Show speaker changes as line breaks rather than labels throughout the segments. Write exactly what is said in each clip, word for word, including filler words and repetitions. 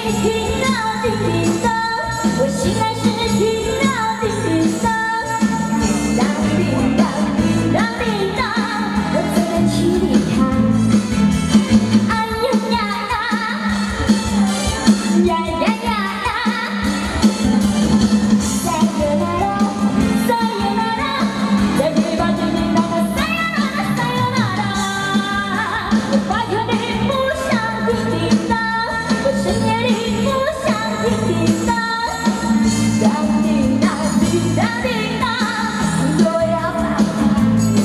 听到叮叮当，我醒来时听到叮叮当，叮当叮当叮当叮当，我怎么去理他？哎呀呀呀，呀呀呀呀，塞哟啦啦，塞哟啦啦，再给吧叮叮当的塞哟啦啦，塞哟啦啦，我白天里不想叮叮当，我深夜里不想叮叮当，当叮当叮当叮当，我要发狂。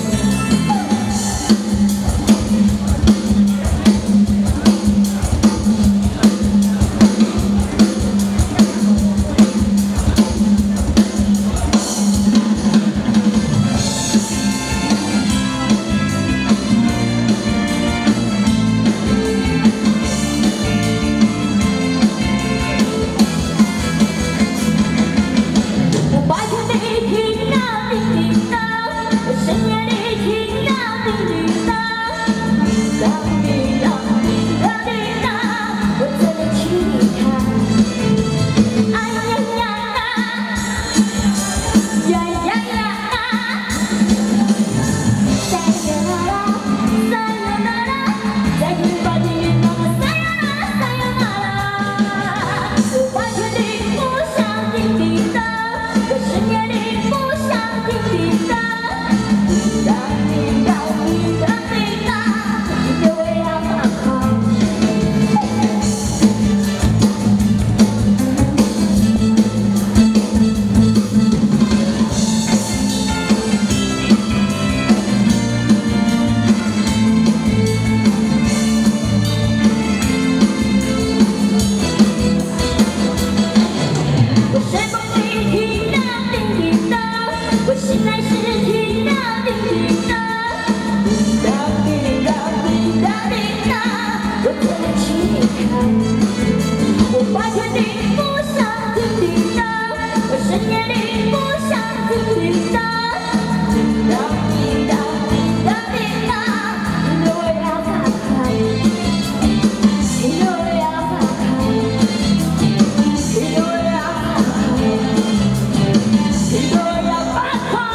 我白天里听到叮叮当，我深夜里听到叮叮当，当叮当叮当叮当，我怎么去理他？哎呀呀呀，呀呀呀，塞哟啦啦，塞哟啦啦，再给吧叮叮当的塞哟啦啦，塞哟啦啦，我白天里不想叮叮当，我深夜里不想叮叮当，叮当叮当叮当叮当，我要发狂。我睡梦里听到叮叮当，我醒来时听到叮叮当，叮当叮当叮当叮当，我怎么去理他？我白天里不想叮叮当，我深夜里不想叮叮当，叮当叮当叮当叮当，我要发狂，我要发狂，我要发狂。我要发狂！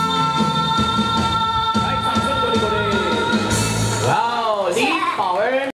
来，掌声鼓励鼓励！哇哦，李宝儿。